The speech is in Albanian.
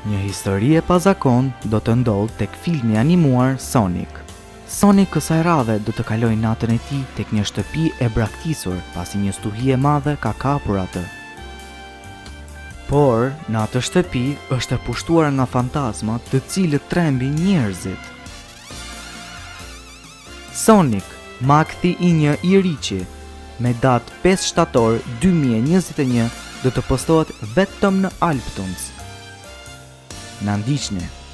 Një histori e pazakon do të ndodh tek filmi animuar Sonic. Sonic kësaj radhe do të kalojë natën e tij tek një shtëpi e braktisur pasi një stuhi e madhe ka kapur atë. Por, në atë shtëpi është e pushtuar nga fantazma të cilët trembin njerëzit. Sonic, makthi i një iriqi, me datë 5 shtator 2021 do të postohet vetëm në Alptons. Na ndiqni!